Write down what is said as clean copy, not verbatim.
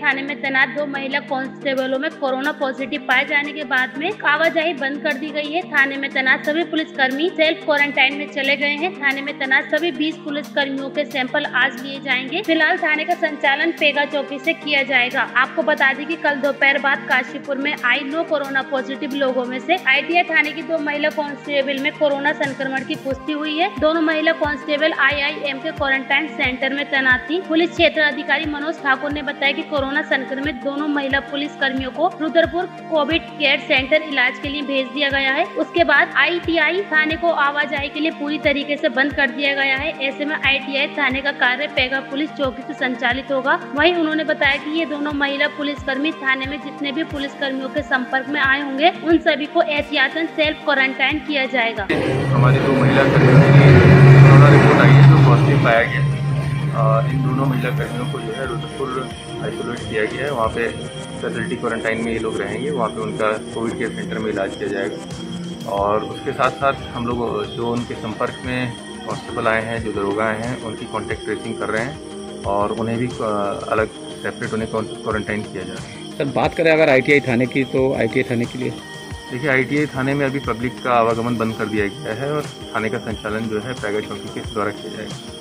थाने में तैनात 2 महिला कांस्टेबलों में कोरोना पॉजिटिव पाए जाने के बाद में आवाजाही बंद कर दी गई है। थाने में तैनात सभी पुलिसकर्मी सेल्फ क्वारंटाइन में चले गए हैं। थाने में तैनात सभी 20 पुलिसकर्मियों के सैंपल आज लिए जाएंगे। फिलहाल थाने का संचालन पेगा चौकी से किया जाएगा। आपको बता दें कि कल दोपहर बाद काशीपुर में आई 9 कोरोना पॉजिटिव लोगों में से ITI थाने की 2 महिला कांस्टेबल में कोरोना संक्रमण की पुष्टि हुई है। दोनों महिला कांस्टेबल IIM के क्वारंटाइन सेंटर में तैनात थी। पुलिस क्षेत्र अधिकारी मनोज ठाकुर ने बताया कि कोरोना संक्रमित दोनों महिला पुलिस कर्मियों को रुद्रपुर कोविड केयर सेंटर इलाज के लिए भेज दिया गया है। उसके बाद ITI थाने को आवाजाही के लिए पूरी तरीके से बंद कर दिया गया है। ऐसे में ITI थाने का कार्य पेगा पुलिस चौकी से संचालित होगा। वहीं उन्होंने बताया कि ये दोनों महिला पुलिसकर्मी थाने में जितने भी पुलिसकर्मियों के संपर्क में आए होंगे उन सभी को एहतियातन सेल्फ क्वारंटाइन किया जाएगा। हमारी 2 महिला कर्मियों की कोरोना रिपोर्ट आई है जो पॉजिटिव पाया गया। इन दोनों महिला कर्मियों को जो है रुद्रपुर आइसोलेट किया गया है। वहाँ पे फैसिलिटी क्वारंटाइन में ये लोग रहेंगे। वहाँ पे उनका कोविड केयर सेंटर में इलाज किया जाएगा। और उसके साथ साथ हम लोग जो उनके संपर्क में कांस्टेबल आए हैं, जो दरोगा आए हैं, उनकी कॉन्टैक्ट ट्रेसिंग कर रहे हैं और उन्हें भी अलग सेपरेट उन्हें क्वारंटाइन किया जा रहा है। सर बात करें अगर ITI थाने की तो ITI थाने के लिए देखिए ITI थाने में अभी पब्लिक का आवागमन बंद कर दिया गया है और थाने का संचालन जो है पेगा चौकी के द्वारा किया जाएगा।